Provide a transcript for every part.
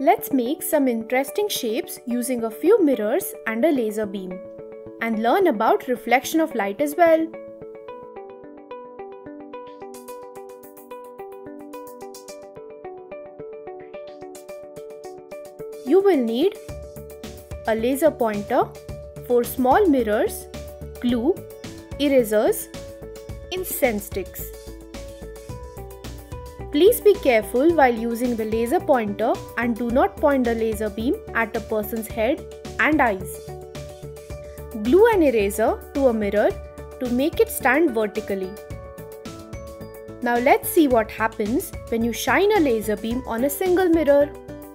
Let's make some interesting shapes using a few mirrors and a laser beam, and learn about reflection of light as well. You will need a laser pointer, 4 small mirrors, glue, erasers, incense sticks. Please be careful while using the laser pointer and do not point the laser beam at a person's head and eyes. Glue an eraser to a mirror to make it stand vertically. Now let's see what happens when you shine a laser beam on a single mirror.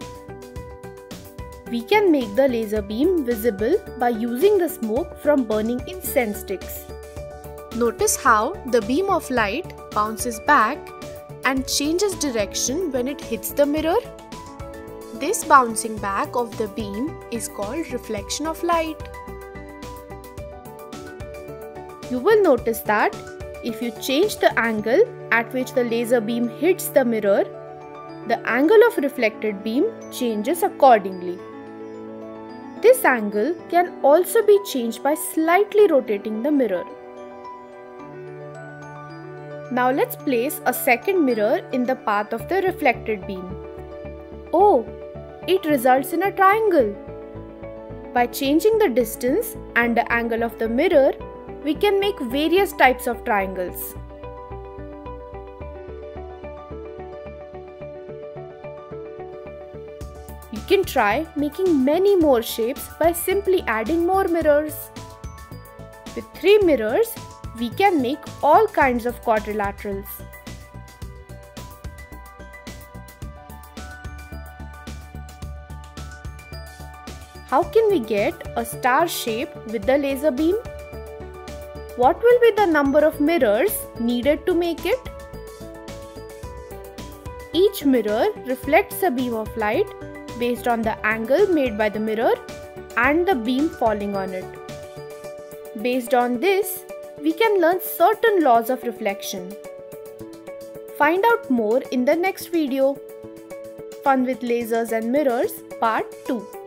We can make the laser beam visible by using the smoke from burning incense sticks. Notice how the beam of light bounces back and changes direction when it hits the mirror. This bouncing back of the beam is called reflection of light. You will notice that if you change the angle at which the laser beam hits the mirror, the angle of reflected beam changes accordingly. This angle can also be changed by slightly rotating the mirror. Now let's place a second mirror in the path of the reflected beam. Oh, it results in a triangle. By changing the distance and the angle of the mirror, we can make various types of triangles. You can try making many more shapes by simply adding more mirrors. With 3 mirrors, we can make all kinds of quadrilaterals. How can we get a star shape with the laser beam? What will be the number of mirrors needed to make it? Each mirror reflects a beam of light based on the angle made by the mirror and the beam falling on it. Based on this, we can learn certain laws of reflection. Find out more in the next video. Fun with Lasers and Mirrors Part 2.